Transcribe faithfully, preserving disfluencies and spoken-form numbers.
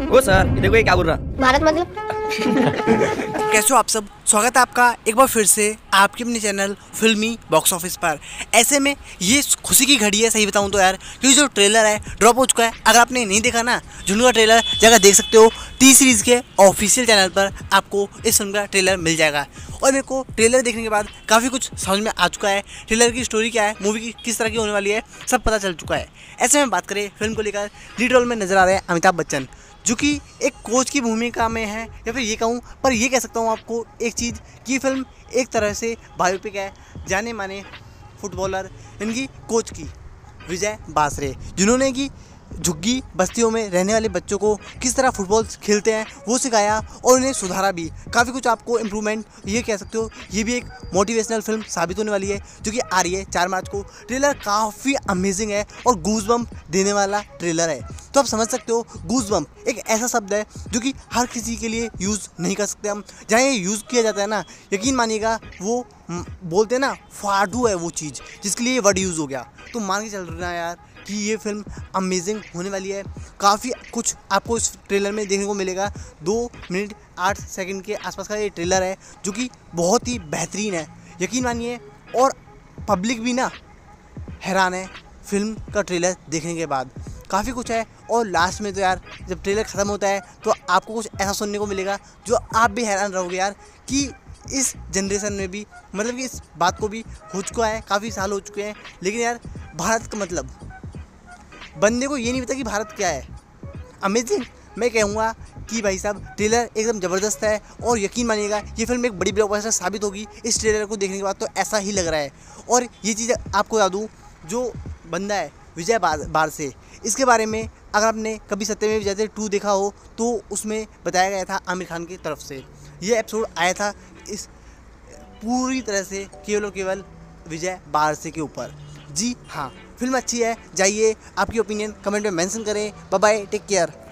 ओ sir, ये देखो ये क्या बोल रहा। भारत मतलब कैसे हो आप सब। स्वागत है आपका एक बार फिर से आपके अपने चैनल फिल्मी बॉक्स ऑफिस पर। ऐसे में ये खुशी की घड़ी है, सही बताऊं तो यार, क्योंकि जो ट्रेलर है ड्रॉप हो चुका है। अगर आपने नहीं देखा ना, जुनू का ट्रेलर जगह देख सकते हो, टी सीरीज़ के ऑफिशियल चैनल पर आपको इस फिल्म का ट्रेलर मिल जाएगा। और मेरे को ट्रेलर देखने के बाद काफ़ी कुछ समझ में आ चुका है। ट्रेलर की स्टोरी क्या है, मूवी की किस तरह की होने वाली है, सब पता चल चुका है। ऐसे में बात करें फिल्म को लेकर, लीड रोल में नजर आ रहे हैं अमिताभ बच्चन, जो कि एक कोच की भूमिका में है, या फिर ये कहूँ पर ये कह सकता हूँ आपको एक चीज़ कि फिल्म एक तरह से बायोपिक है जाने माने फुटबॉलर इनकी कोच की, विजय बासरे, जिन्होंने कि झुग्गी बस्तियों में रहने वाले बच्चों को किस तरह फुटबॉल खेलते हैं वो सिखाया और उन्हें सुधारा भी। काफ़ी कुछ आपको इम्प्रूवमेंट ये कह सकते हो। ये भी एक मोटिवेशनल फिल्म साबित होने वाली है, जो कि आ रही है चार मार्च को। ट्रेलर काफ़ी अमेजिंग है और गूज़बम्प देने वाला ट्रेलर है। तो आप समझ सकते हो, गूज़बम्प एक ऐसा शब्द है जो कि हर किसी के लिए यूज़ नहीं कर सकते हम। जहाँ ये यूज़ किया जाता है ना, यकीन मानिएगा वो बोलते हैं ना, फाड़ू है वो चीज़ जिसके लिए ये वर्ड यूज़ हो गया। तो मान के चल रहा है यार कि ये फिल्म अमेजिंग होने वाली है। काफ़ी कुछ आपको इस ट्रेलर में देखने को मिलेगा। दो मिनट आठ सेकंड के आसपास का ये ट्रेलर है, जो कि बहुत ही बेहतरीन है, यकीन मानिए। और पब्लिक भी ना हैरान है फिल्म का ट्रेलर देखने के बाद। काफ़ी कुछ है। और लास्ट में तो यार जब ट्रेलर ख़त्म होता है तो आपको कुछ ऐसा सुनने को मिलेगा जो आप भी हैरान रहोगे यार, कि इस जनरेशन में भी, मतलब कि इस बात को भी हो चुका है, काफ़ी साल हो चुके हैं, लेकिन यार भारत का मतलब बंदे को ये नहीं पता कि भारत क्या है। अमेजिंग। मैं कहूँगा कि भाई साहब ट्रेलर एकदम ज़बरदस्त है और यकीन मानिएगा ये फिल्म एक बड़ी ब्लॉकबस्टर साबित होगी इस ट्रेलर को देखने के बाद, तो ऐसा ही लग रहा है। और ये चीज़ आपको बता दूँ, जो बंदा है विजय बारसे, इसके बारे में अगर आपने कभी सत्यमेव जयते टू देखा हो तो उसमें बताया गया था आमिर खान की तरफ से। ये एपिसोड आया था इस पूरी तरह से केवल और केवल विजय बारसे के ऊपर। जी हाँ, फिल्म अच्छी है, जाइए, आपकी ओपिनियन कमेंट में मेंशन करें। Bye bye, take care.